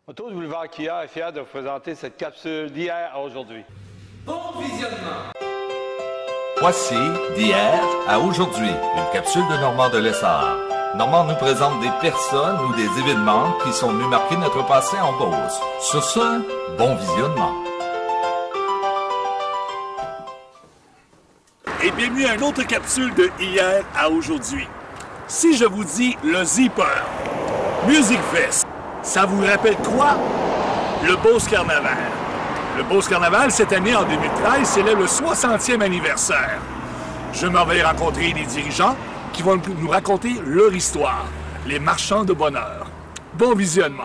Auto Boulevard Kia est fier de vous présenter cette capsule d'hier à aujourd'hui. Bon visionnement! Voici d'hier à aujourd'hui, une capsule de Normand de Lessard. Normand nous présente des personnes ou des événements qui sont venus marquer notre passé en Beauce. Sur ce, bon visionnement. Et bienvenue à une autre capsule de hier à aujourd'hui. Si je vous dis le Zipper, Music Fest, ça vous rappelle quoi? Le Beauce Carnaval. Le Beauce Carnaval, cette année, en 2013, célèbre le 60e anniversaire. Je m'en vais rencontrer des dirigeants qui vont nous raconter leur histoire, les marchands de bonheur. Bon visionnement!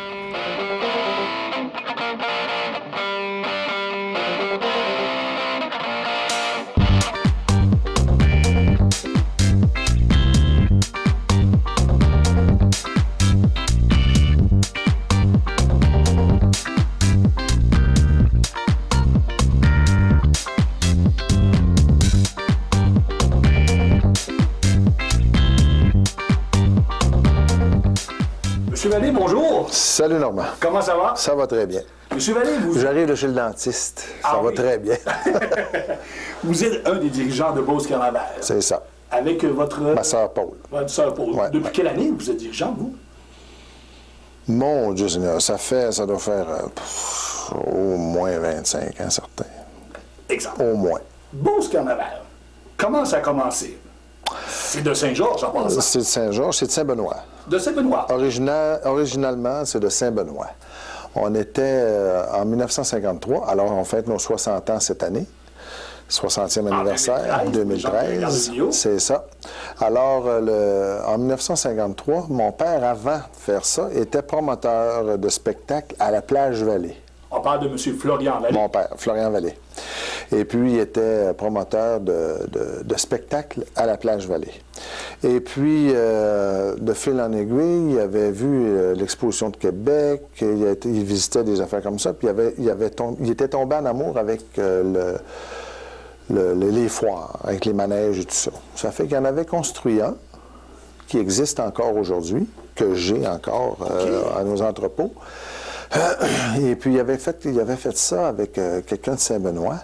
Monsieur Vallée, bonjour. Salut Normand. Comment ça va? Ça va très bien. Monsieur Vallée, vous... J'arrive de chez le dentiste. Ça va très bien. Vous êtes un des dirigeants de Beauce Carnaval. C'est ça. Avec votre... Ma sœur Paul. Votre sœur Paul. Ouais, Depuis quelle année vous êtes dirigeant, vous? Mon Dieu Seigneur, ça doit faire au moins 25 ans, certains. Exemple. Au moins. Beauce Carnaval, comment ça a commencé? C'est de Saint-Georges, en passant. C'est de Saint-Georges, c'est de Saint-Benoît. De Saint-Benoît. Originalement, c'est de Saint-Benoît. On était en 1953, alors on fête nos 60 ans cette année. 60e anniversaire, 2013. C'est ça. Alors, en 1953, mon père, avant de faire ça, était promoteur de spectacles à la Plage Vallée. On parle de M. Florian Vallée. Mon père, Florian Vallée. Et puis, il était promoteur de spectacles à la Plage Vallée. Et puis, de fil en aiguille, il avait vu l'exposition de Québec, il visitait des affaires comme ça, puis il était tombé en amour avec les foires, avec les manèges et tout ça. Ça fait qu'il en avait construit un, qui existe encore aujourd'hui, que j'ai encore à nos entrepôts. Et puis, il avait fait ça avec quelqu'un de Saint-Benoît.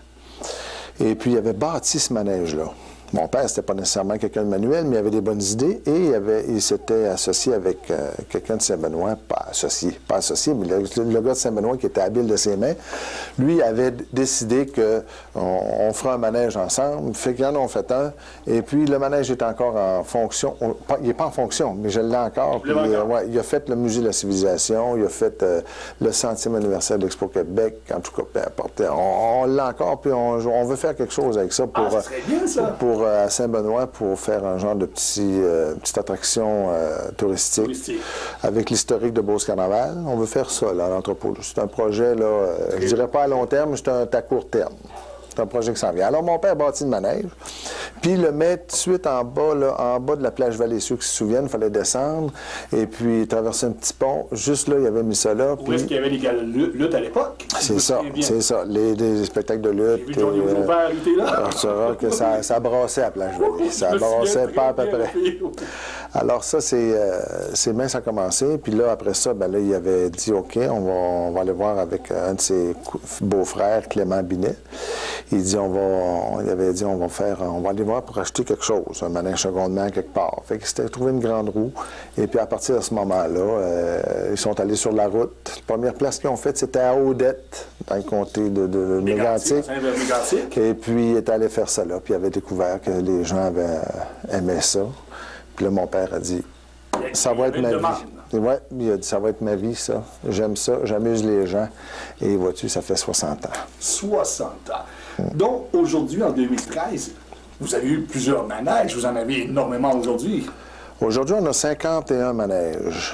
Et puis, il avait bâti ce manège-là. Mon père, c'était pas nécessairement quelqu'un de manuel, mais il avait des bonnes idées et il s'était associé avec quelqu'un de Saint-Benoît, pas associé, mais le gars de Saint-Benoît qui était habile de ses mains, lui avait décidé qu'on ferait un manège ensemble, fait qu'ils en ont fait un, et puis le manège est encore en fonction, il n'est pas en fonction, mais je l'ai encore, puis, il a fait le musée de la civilisation, il a fait le 100e anniversaire de l'Expo Québec, en tout cas, peu importe, on l'a encore, puis on veut faire quelque chose avec ça pour... ça serait bien, ça! À Saint-Benoît pour faire un genre de petite attraction touristique avec l'historique de Beauce Carnaval. On veut faire ça, là, à l'entrepôt. C'est un projet, là, je dirais pas à long terme, c'est à court terme. C'est un projet qui s'en vient. Alors, mon père bâtit le manège, puis il le met tout de suite en bas, là, en bas de la plage Vallée. Ceux qui se souviennent, il fallait descendre, et puis traverser un petit pont. Juste là, il avait mis ça là. Où est-ce qu'il y avait les gars de lutte à l'époque? C'est ça, c'est ça. Les spectacles de lutte. J'ai vu vos pères lutter là. Alors, tu verras que ça brassait à la plage Vallée. Ça brassait pas à peu près. Alors ça, c'est bien ça a commencé. Puis là, après ça, ben là, il avait dit, OK, on va aller voir avec un de ses beaux-frères, Clément Binet. Il avait dit, on va aller voir pour acheter quelque chose, un manège secondement quelque part. Fait qu'il s'était trouvé une grande roue. Et puis à partir de ce moment-là, ils sont allés sur la route. La première place qu'ils ont faite, c'était à Odette, dans le comté de Mégantic. Et puis il est allé faire ça là. Puis il avait découvert que les gens aimaient ça. Puis là, mon père a dit, ça va être ma vie. Oui, il a dit, ça va être ma vie, ça. J'aime ça, j'amuse les gens. Et vois-tu, ça fait 60 ans. 60 ans. Donc, aujourd'hui, en 2013, vous avez eu plusieurs manèges. Vous en avez énormément aujourd'hui. Aujourd'hui, on a 51 manèges.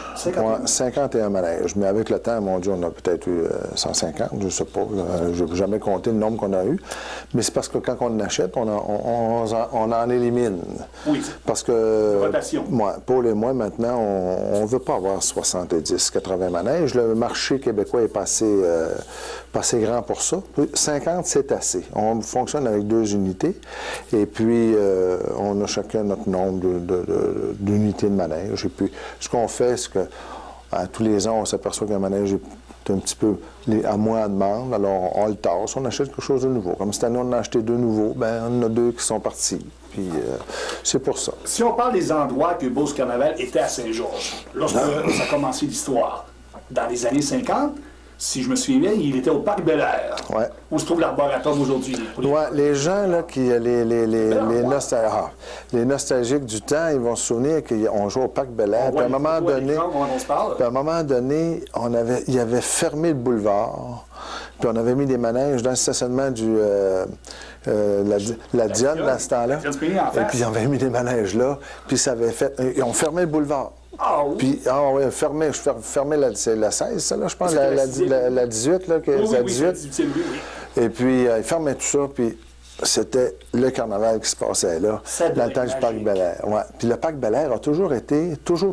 51 manèges. Mais avec le temps, mon Dieu, on a peut-être eu 150, je ne sais pas. Je n'ai jamais compté le nombre qu'on a eu. Mais c'est parce que quand on en achète, on en élimine. Oui. Parce que rotation. Moi, Paul et moi, maintenant, on ne veut pas avoir 70, 80 manèges. Le marché québécois est pas assez grand pour ça. 50, c'est assez. On fonctionne avec 2 unités. Et puis, on a chacun notre nombre d'unités de manège. Et puis, ce qu'on fait, c'est que Tous les ans, on s'aperçoit qu'un manège est un petit peu à moins en demande, alors on le tasse, on achète quelque chose de nouveau. Comme cette année, on en a acheté 2 nouveaux, bien, on en a 2 qui sont partis. Puis c'est pour ça. Si on parle des endroits que Beauce Carnaval était à Saint-Georges, lorsque ça a commencé l'histoire, dans les années 50, si je me souviens bien, il était au Parc Bel-Air, Ouais. où se trouve l'Arboretum aujourd'hui. Ouais, les gens, là, les nostalgiques du temps, ils vont se souvenir qu'on jouait au Parc Bel-Air. Puis à un moment donné, il avait fermé le boulevard, puis on avait mis des manèges dans le stationnement la Dionne, dans ce temps-là. Et puis, ils avaient mis des manèges là, puis ça avait fait... Ils ont fermé le boulevard. Ah oui? Puis, fermé c'est la 16, ça, là, je pense, la 18, là, la 18. Oui. Et puis, ils fermaient tout ça, puis c'était le carnaval qui se passait là, dans le temps du Parc Bel-Air. Ouais. Puis le Parc Bel-Air a toujours été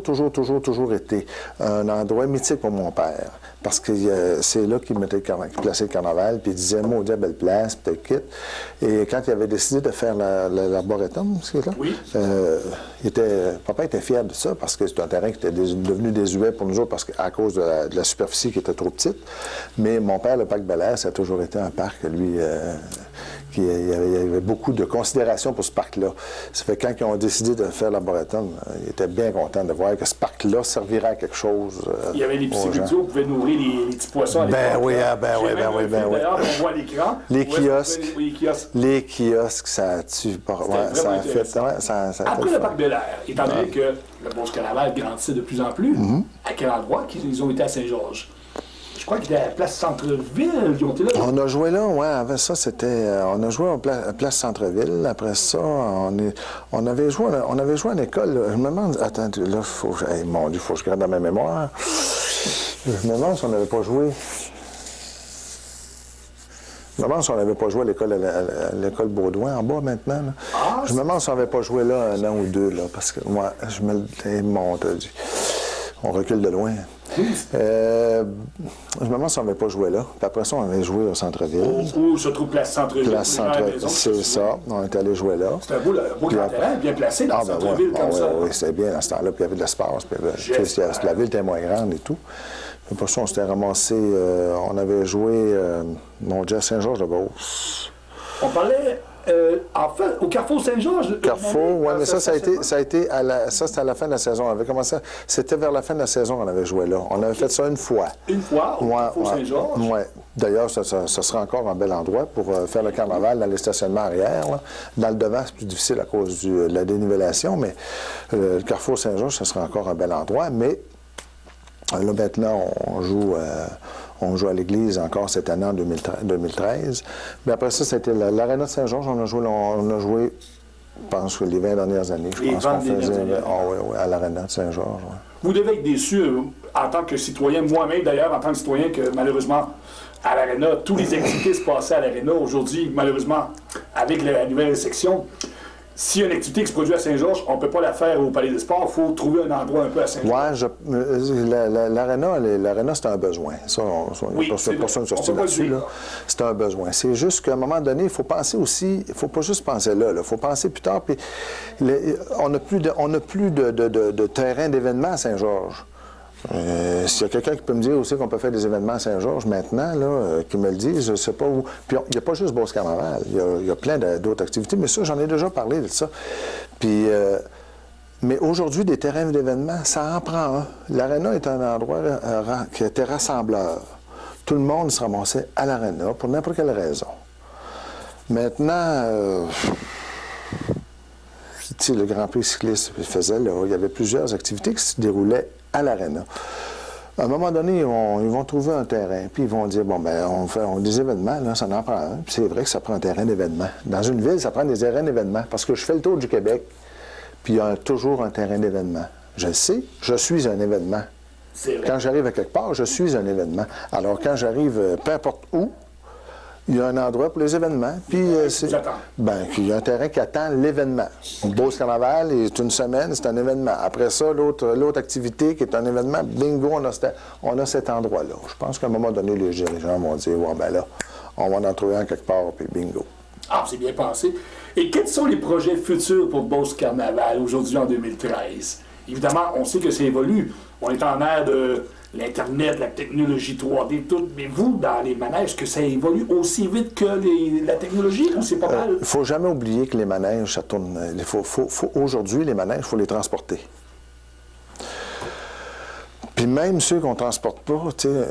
un endroit mythique pour mon père. Parce que c'est là qu'il plaçait le carnaval, puis il disait, maudit belle place, puis t'es quitte. Et quand il avait décidé de faire l'arboretum, c'est là, oui. Papa était fier de ça, parce que c'est un terrain qui était devenu désuet pour nous autres, à cause de la superficie qui était trop petite. Mais mon père, le Parc Bel-Air, ça a toujours été un parc, lui... il y avait beaucoup de considération pour ce parc-là. Ça fait que quand ils ont décidé de faire l'arboretum, ils étaient bien contents de voir que ce parc-là servirait à quelque chose. Il y avait des piscicultures, on pouvait nourrir les petits poissons à l'époque. Ben oui. D'ailleurs, on voit à l'écran. Les kiosques, ça tue. Ça a fait. Après le Parc Bel-Air, étant donné que le Beauce Carnaval grandissait de plus en plus, à quel endroit qu'ils ont été à Saint-Georges? Je crois qu'il était à la place Centre-Ville. Ils ont été là. On a joué là, oui. Avant ça, c'était... on a joué à place Centre-Ville. Après ça, on avait joué à l'école. Je me demande... Attends, là, mon Dieu, il faut que je garde dans ma mémoire. Je me demande si on n'avait pas joué... Je me demande si on n'avait pas joué à l'école Baudouin, en bas, maintenant. Là. Je me demande si on n'avait pas joué là 1 an ou 2, là, parce que moi, je me le monte. On recule de loin. Je me demande si on n'avait pas joué là. Puis après ça, on avait joué au centre-ville. Où se trouve Place Centre-Ville? Place Centre-Ville, c'est ça. On est allé jouer là. C'était un beau grand terrain, bien placé dans le centre-ville comme ça. Oui, c'était bien dans ce temps-là. Puis il y avait de l'espace. La ville était moins grande et tout. Puis après ça, on s'était ramassé. On avait joué à Saint-Georges-de-Beauce. On parlait... enfin, au Carrefour Saint-Georges. Carrefour, oui, mais ça a été c'était à la fin de la saison. On avait commencé, c'était vers la fin de la saison qu'on avait joué là. On avait fait ça une fois. Une fois, au Carrefour Saint-Georges? Oui. D'ailleurs, ça sera encore un bel endroit pour faire le carnaval dans les stationnements arrière. Là. Dans le devant, c'est plus difficile à cause de la dénivellation, mais le Carrefour Saint-Georges, ça sera encore un bel endroit. Mais là, maintenant, on joue à l'église encore cette année en 2013. Mais après ça, c'était l'Aréna de Saint-Georges. On a joué, je pense que les 20 dernières années. Je pense qu'on faisait à l'Aréna de Saint-Georges. Ouais. Vous devez être déçu en tant que citoyen, moi-même d'ailleurs, en tant que citoyen, que malheureusement, à l'Aréna, toutes les activités se passaient à l'Aréna. Aujourd'hui, malheureusement, avec la nouvelle section, s'il y a une activité qui se produit à Saint-Georges, on ne peut pas la faire au Palais des Sports. Il faut trouver un endroit un peu à Saint-Georges. Oui, l'Aréna, c'est un besoin. Ça, personne ne se tire là-dessus. C'est un besoin. C'est juste qu'à un moment donné, il faut penser aussi, il ne faut pas juste penser là. Il faut penser plus tard. Puis on n'a plus de terrain d'événements à Saint-Georges. S'il y a quelqu'un qui peut me dire aussi qu'on peut faire des événements à Saint-Georges maintenant, là, qui me le dise, je ne sais pas où. Puis il n'y a pas juste Beauce Carnaval, il y a plein d'autres activités, mais ça, j'en ai déjà parlé de ça. Puis, mais aujourd'hui, des terrains d'événements, ça en prend un. L'Aréna est un endroit qui était rassembleur. Tout le monde se ramassait à l'Aréna pour n'importe quelle raison. Maintenant, le Grand Prix cycliste faisait là, il y avait plusieurs activités qui se déroulaient à l'Aréna. À un moment donné, ils vont trouver un terrain, puis ils vont dire, bon, ben, on fait des événements, là, ça en prend un. Puis c'est vrai que ça prend un terrain d'événement. Dans une ville, ça prend des terrains d'événement, parce que je fais le tour du Québec, puis il y a toujours un terrain d'événement. Je le sais, je suis un événement. Quand j'arrive à quelque part, je suis un événement. Alors, quand j'arrive, peu importe où, il y a un endroit pour les événements. Puis, il y a un terrain qui attend l'événement. Beauce Carnaval, c'est une semaine, c'est un événement. Après ça, l'autre activité qui est un événement, bingo, on a cet endroit-là. Je pense qu'à un moment donné, les dirigeants vont dire, ouais, ben là, on va en trouver un quelque part, puis bingo. Ah, c'est bien pensé. Et quels sont les projets futurs pour Beauce Carnaval aujourd'hui en 2013? Évidemment, on sait que ça évolue. on est en ère de l'Internet, la technologie 3D, tout. Mais vous, dans les manèges, est-ce que ça évolue aussi vite que la technologie ou c'est pas mal? Il ne faut jamais oublier que les manèges, ça tourne. Aujourd'hui, les manèges, il faut les transporter. Puis même ceux qu'on ne transporte pas, tu sais,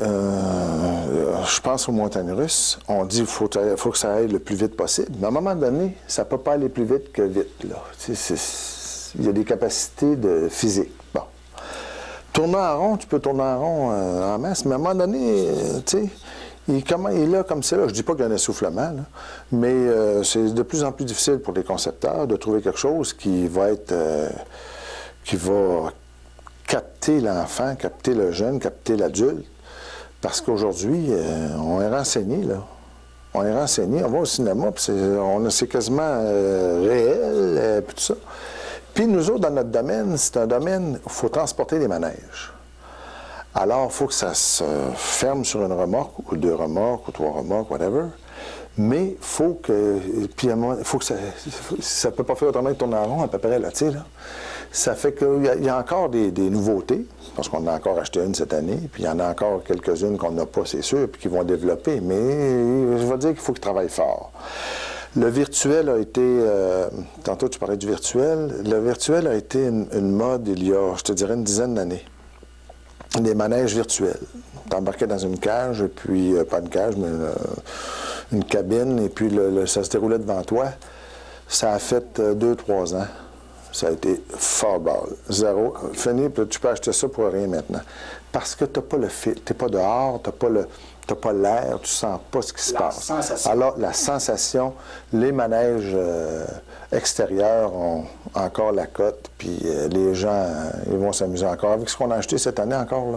je pense aux montagnes russes, on dit qu'il faut que ça aille le plus vite possible. Mais à un moment donné, ça ne peut pas aller plus vite que vite, là. Il y a des capacités physiques. Bon. Tourner en rond, tu peux tourner en rond en masse, mais à un moment donné, tu sais, il est là comme c'est là. Je ne dis pas qu'il y a un essoufflement, là, mais c'est de plus en plus difficile pour les concepteurs de trouver quelque chose qui va être... qui va capter l'enfant, capter le jeune, capter l'adulte. Parce qu'aujourd'hui, on est renseigné, là. On est renseigné, on va au cinéma, puis c'est quasiment réel, puis tout ça. Puis nous autres, dans notre domaine, c'est un domaine où il faut transporter des manèges. Alors, il faut que ça se ferme sur une remorque, ou 2 remorques, ou 3 remorques, whatever. Mais il faut que... Puis, il faut que ça ne peut pas faire autrement que tourner en rond, à peu près, là, tu sais, là. Ça fait qu'il y a encore des nouveautés, parce qu'on en a encore acheté une cette année, puis il y en a encore quelques-unes qu'on n'a pas, c'est sûr, puis qui vont développer. Mais je vais dire qu'il faut qu'ils travaillent fort. Le virtuel a été... tantôt, tu parlais du virtuel. Le virtuel a été une mode il y a, je te dirais, une dizaine d'années. Des manèges virtuels. Tu embarquais dans une cage, et puis... pas une cage, mais une cabine, et puis ça se déroulait devant toi. Ça a fait 2-3 ans. Ça a été fort ball. Zéro. Fini, tu peux acheter ça pour rien maintenant. Parce que tu n'as pas le fil. Tu n'es pas dehors, tu n'as pas l'air, tu ne sens pas ce qui se passe. Sensation. Alors, la sensation, les manèges extérieurs ont encore la cote, puis les gens, ils vont s'amuser encore. Avec ce qu'on a acheté cette année encore,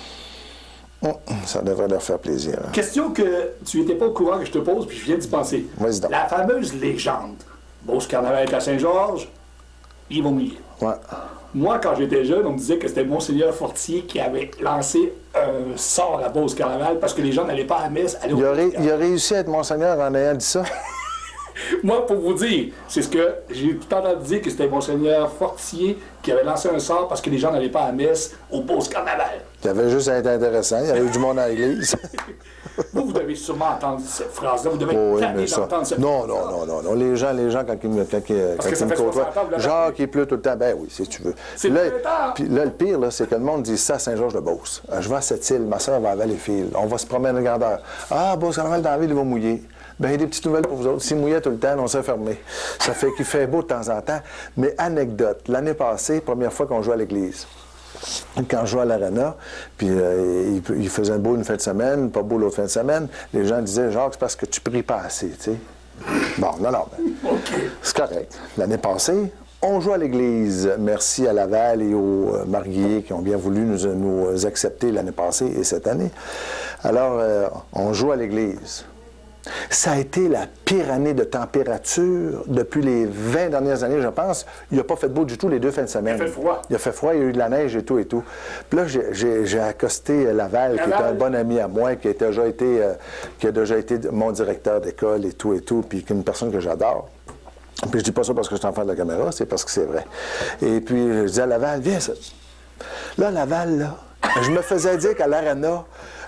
là, ça devrait leur faire plaisir. Hein. Question que tu n'étais pas au courant que je te pose, puis je viens d'y penser. Vas-y donc. La fameuse légende. Beauce Carnaval est à Saint-Georges, ils vont mouiller. Ouais. Moi, quand j'étais jeune, on me disait que c'était Monseigneur Fortier qui avait lancé un sort à Beauce Carnaval parce que les gens n'allaient pas à la messe. Il a réussi à être Monseigneur en ayant dit ça. Moi, pour vous dire, c'est ce que j'ai tout entendu dire que c'était Monseigneur Fortier qui avait lancé un sort parce que les gens n'allaient pas à la messe au Beauce Carnaval. Il avait juste à être intéressant. Il y avait eu du monde à l'église. Vous devez sûrement entendre cette phrase-là. Vous devez Oh, oui, être mais ça... d'entendre cette non, phrase-là. non. Les gens, quand ils me côtoient, genre qui pleut tout le temps, ben oui, si tu veux. C'est là, le puis là, le pire, là, c'est que le monde dit ça à Saint-Georges-de-Beauce. Je vais à cette île, ma soeur va à Valleyfield. On va se promener à grandeur. Ah, Beauce Carnaval dans la ville, il va mouiller. Bien, il y a des petites nouvelles pour vous autres. S'il mouillait tout le temps, on s'est fermé. Ça fait qu'il fait beau de temps en temps. Mais anecdote, l'année passée, première fois qu'on joue à l'église. Quand je jouais à l'Arena, puis il faisait beau une fin de semaine, pas beau l'autre fin de semaine, les gens disaient, Jacques, c'est parce que tu pries pas assez, tu sais. Bon, non, Okay. c'est correct. L'année passée, on joue à l'église. Merci à Laval et aux Marguilliers qui ont bien voulu nous accepter l'année passée et cette année. Alors, on joue à l'église. Ça a été la pire année de température depuis les 20 dernières années, je pense. Il n'a pas fait beau du tout les 2 fins de semaine. Il a fait froid. Il a fait froid, il y a eu de la neige et tout et tout. Puis là, j'ai accosté Laval, qui est un bon ami à moi, qui a déjà été mon directeur d'école et tout, puis qui est une personne que j'adore. Puis je dis pas ça parce que je suis en face de la caméra, c'est parce que c'est vrai. Et puis, je dis à Laval, viens ça. Là, Laval, là, je me faisais dire qu'à l'Arena,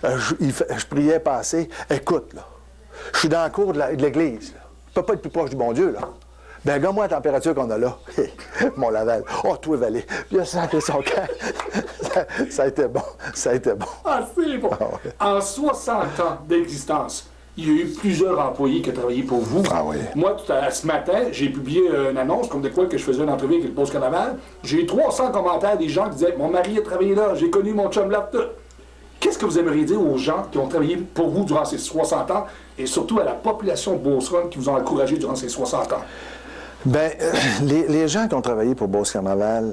je priais passer. Écoute, là. Je suis dans la cour de l'église. Je peux pas être plus proche du bon Dieu, là. Ben, regarde-moi la température qu'on a là. Mon Laval. Oh, toi, Valé. Puis il a sacré son camp. Ça a été bon. Ça a été bon. Ah, c'est bon. Ah, ouais. En 60 ans d'existence, il y a eu plusieurs employés qui ont travaillé pour vous. Ah oui. Moi, ce matin, j'ai publié une annonce comme de quoi que je faisais une entrevue avec le Beauce Carnaval. J'ai eu 300 commentaires des gens qui disaient « Mon mari a travaillé là, j'ai connu mon chum là, tout. » Qu'est-ce que vous aimeriez dire aux gens qui ont travaillé pour vous durant ces 60 ans et surtout à la population beauceronne qui vous ont encouragé durant ces 60 ans? Bien, les gens qui ont travaillé pour Beauce Carnaval,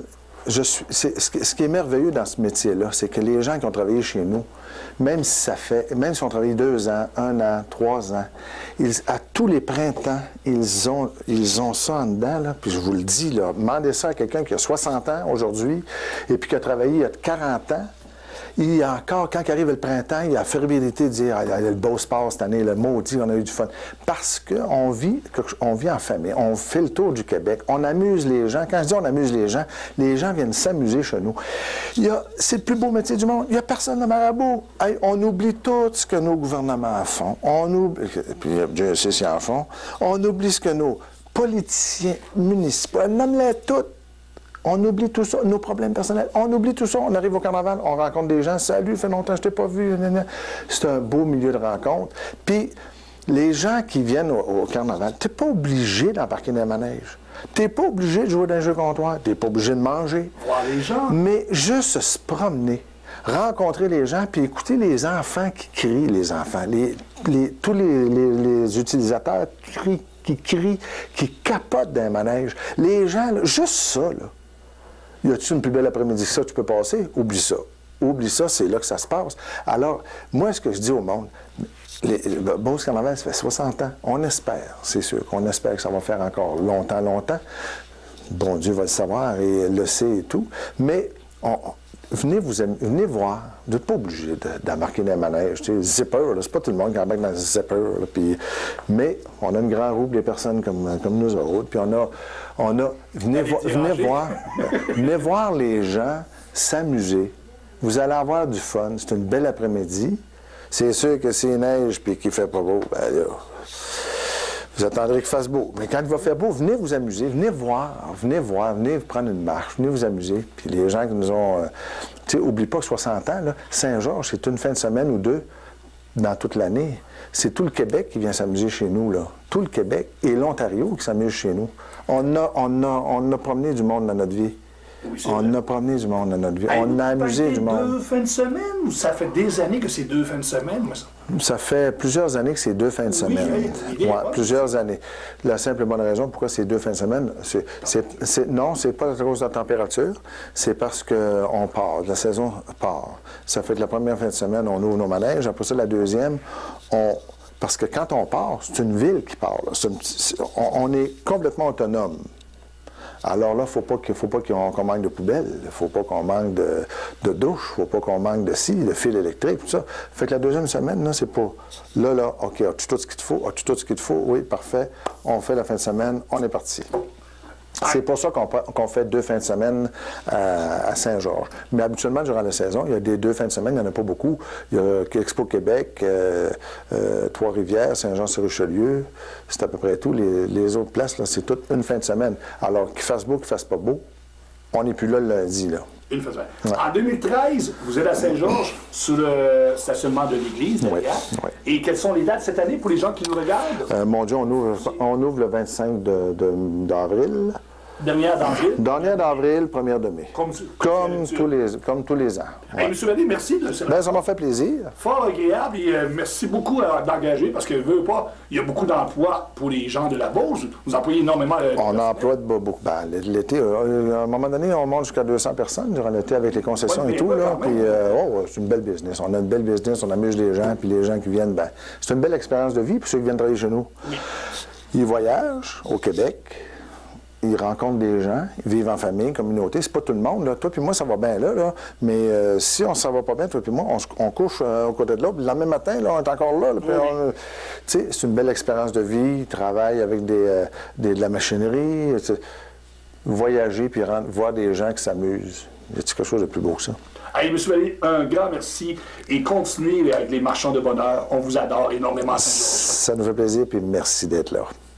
ce qui est merveilleux dans ce métier-là, c'est que les gens qui ont travaillé chez nous, même si on travaille 2 ans, 1 an, 3 ans, à tous les printemps, ils ont ça en dedans, là, puis je vous le dis, là, demandez ça à quelqu'un qui a 60 ans aujourd'hui et puis qui a travaillé il y a 40 ans. il y a encore, quand arrive le printemps, il y a la fébrilité de dire ah, le beau sport cette année, le maudit, on a eu du fun. Parce qu'on vit en famille, on fait le tour du Québec, on amuse les gens. Quand je dis on amuse les gens viennent s'amuser chez nous. C'est le plus beau métier du monde. Il n'y a personne de marabout. Hey, on oublie tout ce que nos gouvernements font. On oublie, puis Dieu sait s'ils en font. On oublie ce que nos politiciens municipaux, nomme-les toutes. On oublie tout ça, nos problèmes personnels. On oublie tout ça. On arrive au carnaval, on rencontre des gens. Salut, fait longtemps que je t'ai pas vu. C'est un beau milieu de rencontre. Puis, les gens qui viennent au carnaval, tu n'es pas obligé d'embarquer dans les manèges. Tu n'es pas obligé de jouer dans un jeu comptoir. Tu n'es pas obligé de manger. Voir les gens. Mais juste se promener, rencontrer les gens, puis écouter les enfants qui crient, les enfants. Tous les utilisateurs qui crient, qui capotent dans les manèges. Les gens, là, juste ça, là. Y a-tu une plus belle après-midi que ça tu peux passer? Oublie ça. Oublie ça, c'est là que ça se passe. Alors, moi, ce que je dis au monde, le Beauce Carnaval, ça fait 60 ans. On espère, c'est sûr, qu'on espère que ça va faire encore longtemps. Bon Dieu va le savoir et le sait et tout. Mais venez voir. Vous n'êtes pas obligé d'embarquer dans les manèges. Tu sais, zipper, c'est pas tout le monde qui embarque dans le zipper. Là, mais on a une grande roue des personnes comme nous autres. Puis venez voir les gens s'amuser. Vous allez avoir du fun. C'est une belle après-midi. C'est sûr que s'il neige et qu'il ne fait pas beau, ben là, vous attendrez qu'il fasse beau. Mais quand il va faire beau, venez vous amuser, venez prendre une marche, venez vous amuser. Puis les gens qui nous ont... tu sais, oublie pas que 60 ans, là, Saint-Georges, c'est une fin de semaine ou deux dans toute l'année. C'est tout le Québec qui vient s'amuser chez nous, là. Tout le Québec et l'Ontario qui s'amuse chez nous. On a promené du monde dans notre vie. Oui, on a promené du monde dans notre vie. On a amusé du monde. 2 fins de semaine ou ça fait des années que c'est 2 fins de semaine? Ça fait plusieurs années que c'est 2 fins de semaine. Plusieurs années. La simple et bonne raison pourquoi c'est 2 fins de semaine, non, c'est pas à cause de la température, c'est parce qu'on part, la saison part. Ça fait que la première fin de semaine, on ouvre nos manèges. Après ça, la deuxième, parce que quand on part, c'est une ville qui part. On est complètement autonome. Alors là, il ne faut pas qu'on manque de poubelles, il ne faut pas qu'on manque de douche, il ne faut pas qu'on manque de de fil électrique, tout ça. Fait que la deuxième semaine, là, c'est pas... Là, OK, as-tu tout ce qu'il te faut? As-tu tout ce qu'il te faut? Oui, parfait. On fait la fin de semaine, on est parti. C'est pour ça qu'on fait 2 fins de semaine à Saint-Georges. Mais habituellement, durant la saison, il y a des 2 fins de semaine, il n'y en a pas beaucoup. Il y a Expo Québec, Trois-Rivières, Saint-Jean-sur-Richelieu, c'est à peu près tout. Les autres places, là, c'est toute une fin de semaine. Alors, qu'il fasse beau, qu'il fasse pas beau, on n'est plus là le lundi, là. Une fin de semaine. Ouais. En 2013, vous êtes à Saint-Georges, sur le stationnement de l'église, derrière. Oui. Et quelles sont les dates cette année pour les gens qui nous regardent? Mon Dieu, on ouvre le 25 d'avril. Dernière d'avril? Dernière d'avril, 1er de mai. Comme tous les ans. Ouais. Hey, M. Vallée, merci de ça m'a fait plaisir. Fort agréable et merci beaucoup d'engager parce que veut pas, il y a beaucoup d'emplois pour les gens de la Beauce. Vous employez énormément. On emploie beaucoup. Ben, l'été, à un moment donné, on monte jusqu'à 200 personnes durant l'été avec les concessions et tout. Là, puis, c'est une belle business. On a une belle business, on amuse les gens, puis les gens qui viennent, ben, c'est une belle expérience de vie pour ceux qui viennent travailler chez nous. Oui. Ils voyagent au Québec. Ils rencontrent des gens, ils vivent en famille, communauté. C'est pas tout le monde, là. Toi puis moi, ça va bien là. Mais si on s'en va pas bien, toi puis moi, on couche au côté de l'autre. Le lendemain matin, là, on est encore là. Tu sais, c'est une belle expérience de vie. Ils travaillent avec de la machinerie. Voyager puis voir des gens qui s'amusent. Y a-t-il quelque chose de plus beau que ça? Allez, M. Vallée, un grand merci et continuez avec les marchands de bonheur. On vous adore énormément. Ça nous fait plaisir puis merci d'être là.